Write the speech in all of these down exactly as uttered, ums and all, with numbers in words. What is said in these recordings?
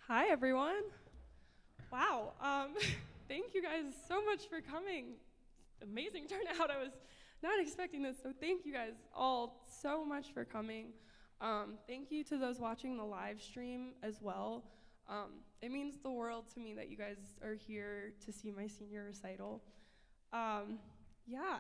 Hi, everyone. Wow. Um, thank you guys so much for coming. Amazing turnout. I was not expecting this, so thank you guys all so much for coming. Um, thank you to those watching the live stream as well. Um, it means the world to me that you guys are here to see my senior recital. Um, yeah.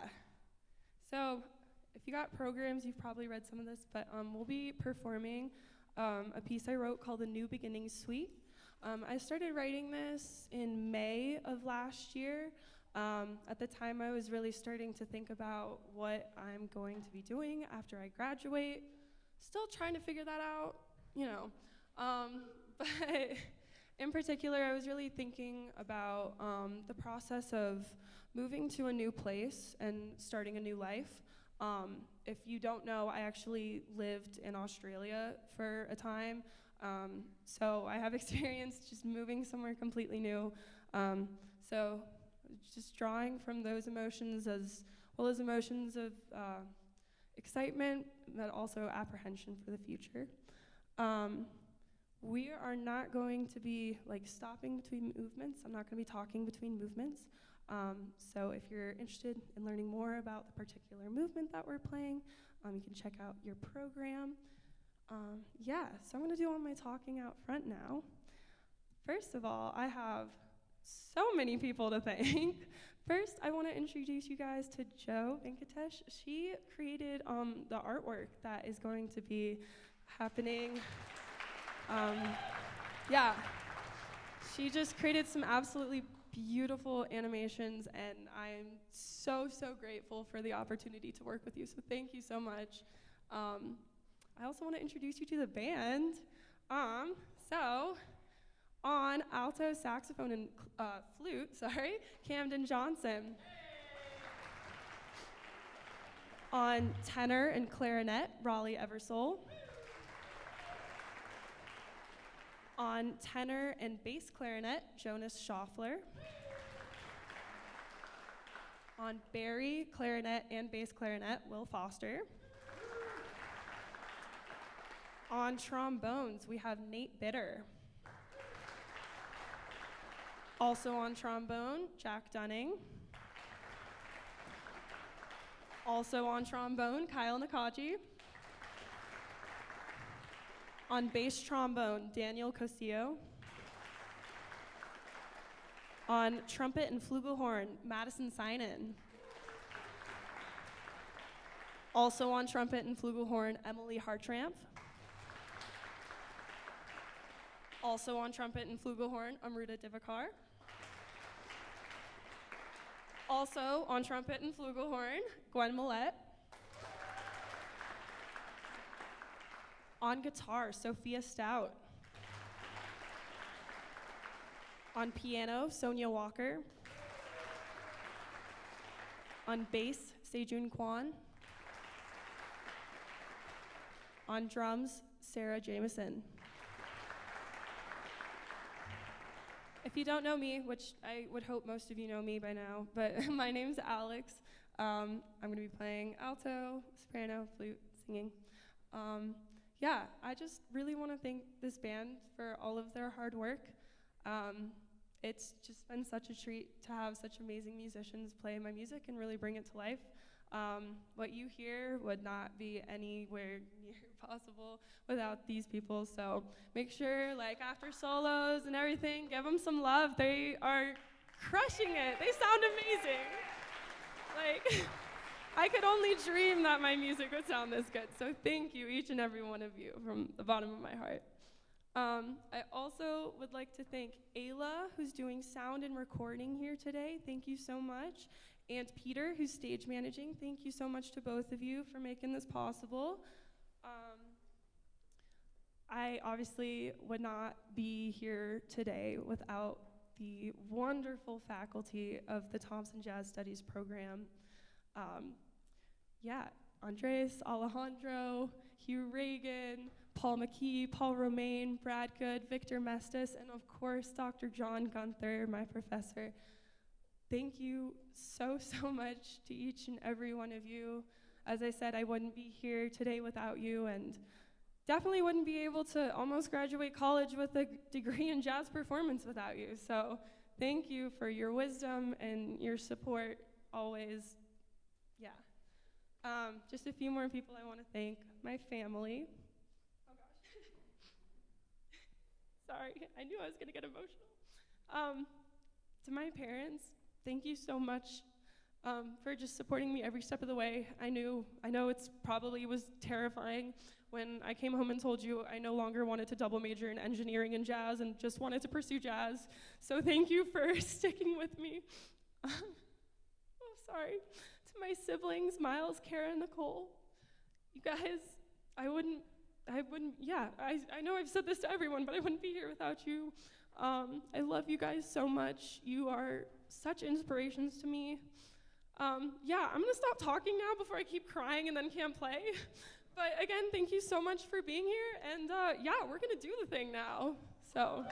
So if you got programs, you've probably read some of this, but um, we'll be performing um, a piece I wrote called The New Beginning Suite. Um, I started writing this in May of last year. Um, at the time, I was really starting to think about what I'm going to be doing after I graduate. Still trying to figure that out, you know. Um, but in particular, I was really thinking about um, the process of moving to a new place and starting a new life. Um, if you don't know, I actually lived in Australia for a time. Um, so I have experience just moving somewhere completely new. Um, so just drawing from those emotions as well as emotions of uh, excitement, but also apprehension for the future. Um, we are not going to be like stopping between movements. I'm not going to be talking between movements. Um, so if you're interested in learning more about the particular movement that we're playing, um, you can check out your program. Um, yeah, so I'm going to do all my talking out front now. First of all, I have so many people to thank. First, I want to introduce you guys to Jyotsna Venkatesh. She created um, the artwork that is going to be happening. Um, yeah, she just created some absolutely beautiful animations, and I'm so, so grateful for the opportunity to work with you, so thank you so much. Um, I also want to introduce you to the band. Um, so, on alto, saxophone, and uh, flute, sorry, Camden Johnson. On tenor and clarinet, Raleigh Eversole. On tenor and bass clarinet, Jonas Shofler. On bari, clarinet, and bass clarinet, Will Foster. On trombones, we have Nate Bitter. Also on trombone, Jack Dunning. Also on trombone, Kyle Nakaji. On bass trombone, Daniel Cosio. On trumpet and flugelhorn, Madison Sinan. Also on trumpet and flugelhorn, Emelie Hartrampf. Also on trumpet and flugelhorn, Amruta Divekar. Also on trumpet and flugelhorn, Gwen Milette. On guitar, Sophia Stout. On piano, Sonia Walker. On bass, Sejun Kwan. On drums, Sarah Jameson. If you don't know me, which I would hope most of you know me by now, but my name's Alex. Um, I'm going to be playing alto, soprano, flute, singing. Um, yeah, I just really want to thank this band for all of their hard work. Um, it's just been such a treat to have such amazing musicians play my music and really bring it to life. Um, what you hear would not be anywhere near possible without these people. So make sure, like, after solos and everything, give them some love. They are crushing it. They sound amazing. Like, I could only dream that my music would sound this good. So thank you, each and every one of you, from the bottom of my heart. Um, I also would like to thank Ayla, who's doing sound and recording here today. Thank you so much. And Peter, who's stage managing. Thank you so much to both of you for making this possible. Um, I obviously would not be here today without the wonderful faculty of the Thompson Jazz Studies program. Um, yeah, Andres, Alejandro, Hugh Reagan, Paul McKee, Paul Romaine, Brad Good, Victor Mestis, and of course, Doctor John Gunther, my professor. Thank you so, so much to each and every one of you. As I said, I wouldn't be here today without you, and definitely wouldn't be able to almost graduate college with a degree in jazz performance without you. So thank you for your wisdom and your support always. Yeah. Um, just a few more people I want to thank. My family. Oh gosh. Sorry, I knew I was going to get emotional. Um, to my parents, thank you so much um, for just supporting me every step of the way. I knew, I know it's probably was terrifying when I came home and told you I no longer wanted to double major in engineering and jazz and just wanted to pursue jazz. So thank you for sticking with me. Oh, sorry. To my siblings, Miles, Kara, and Nicole. You guys, I wouldn't, I wouldn't, yeah, I, I know I've said this to everyone, but I wouldn't be here without you. Um, I love you guys so much. You are such inspirations to me. Um, yeah, I'm gonna stop talking now before I keep crying and then can't play. But again, thank you so much for being here, and uh, yeah, we're gonna do the thing now, so.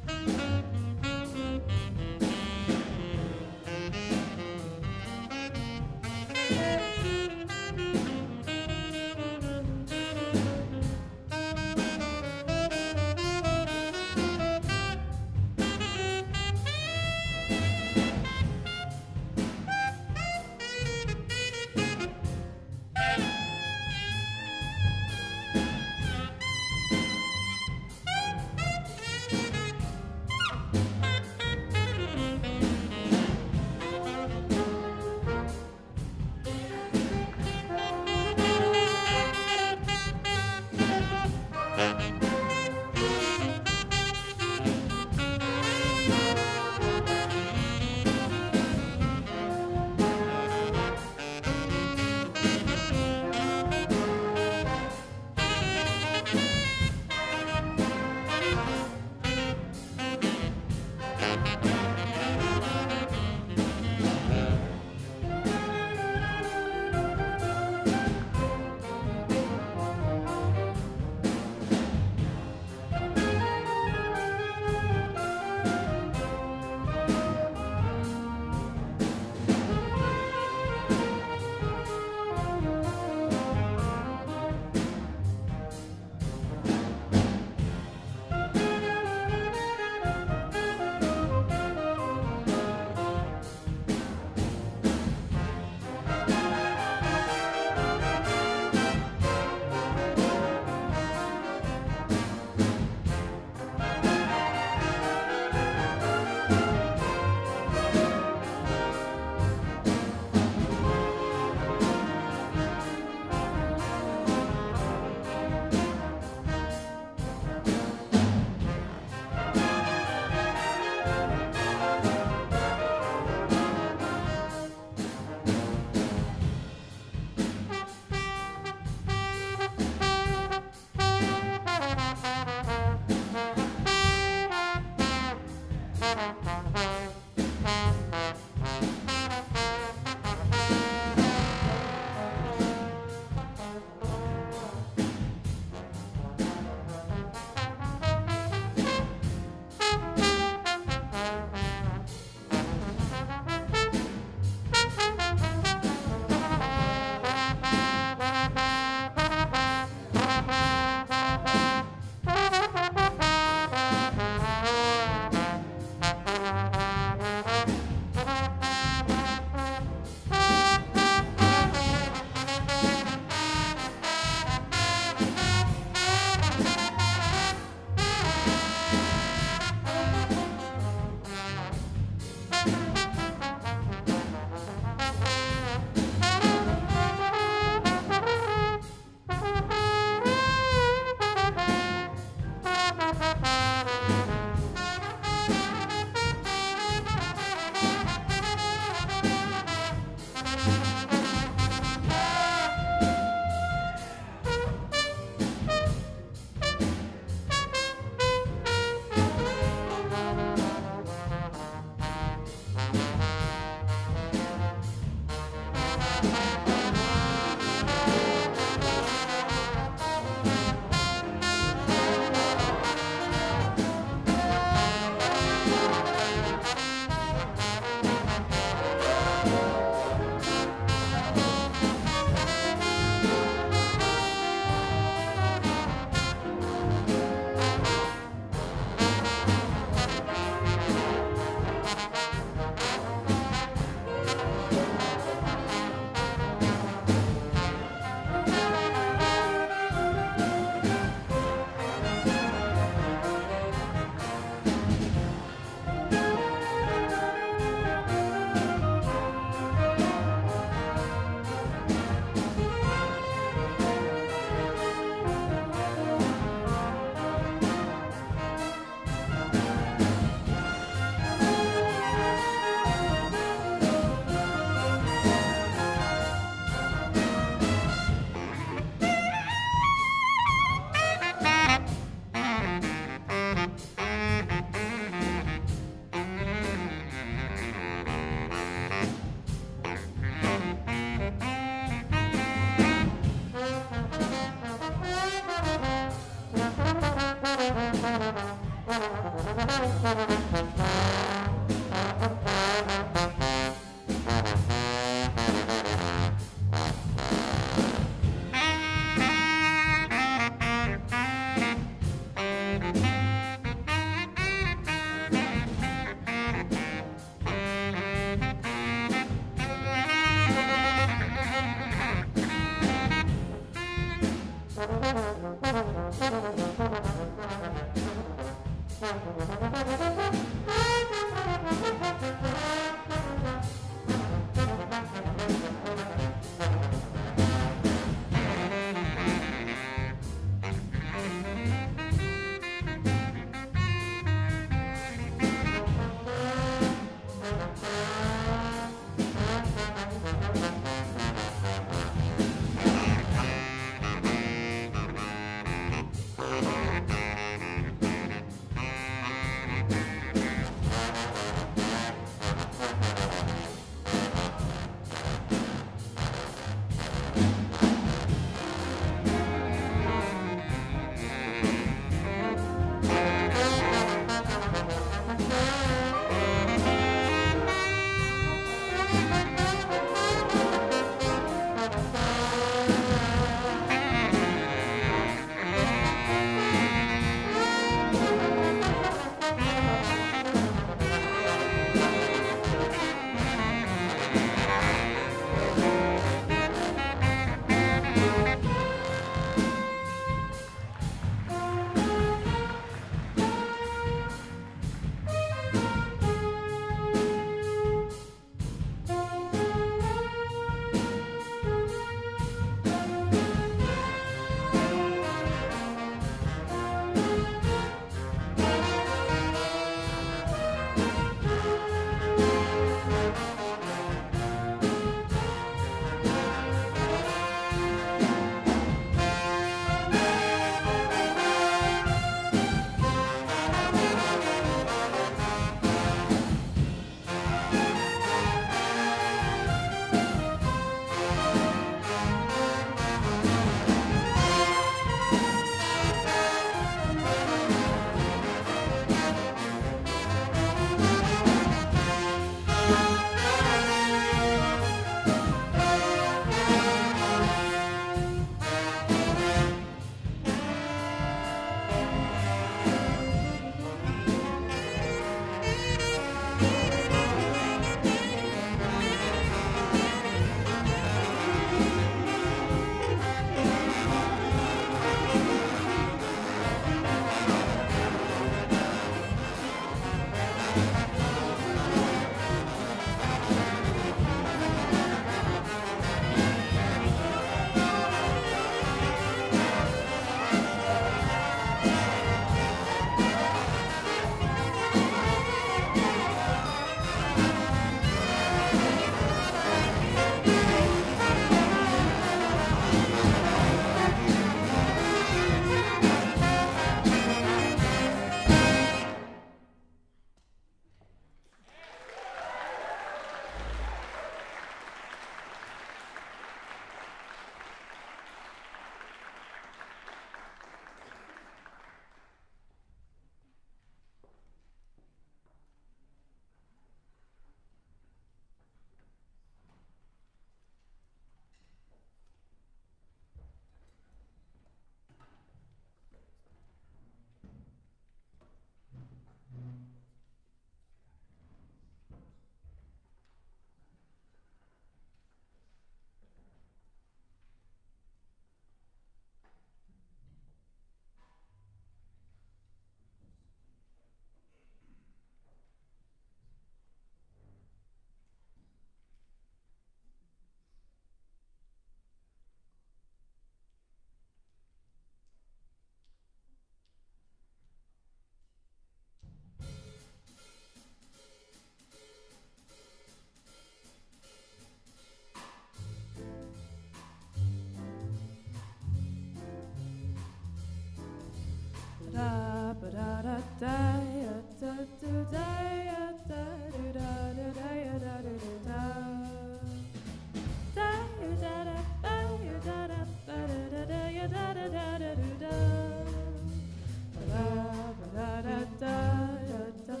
Da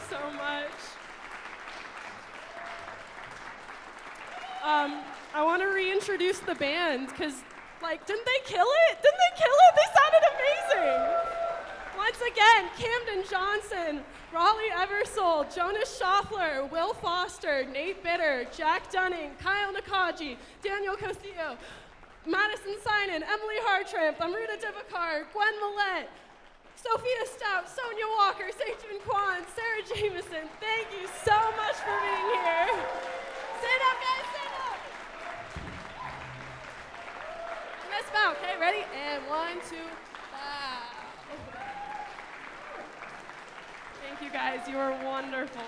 so much. Um, I want to reintroduce the band, because, like, didn't they kill it? Didn't they kill it? They sounded amazing. Once again, Camden Johnson, Raleigh Eversole, Jonas Shofler, Will Foster, Nate Bitter, Jack Dunning, Kyle Nakaji, Daniel Cosio, Madison Sinan, Emelie Hartrampf, Amruta Divekar, Gwen Milette, Sophia Stout, Sonia Walker, Saint Kwan, Sarah Jameson. Thank you so much for being here. Stand up, guys, stand up. And let's bow, okay, ready? And one, two, bow. Thank you guys, you are wonderful.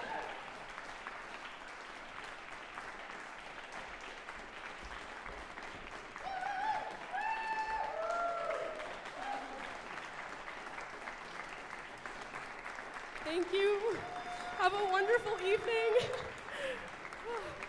Thank you. Have a wonderful evening.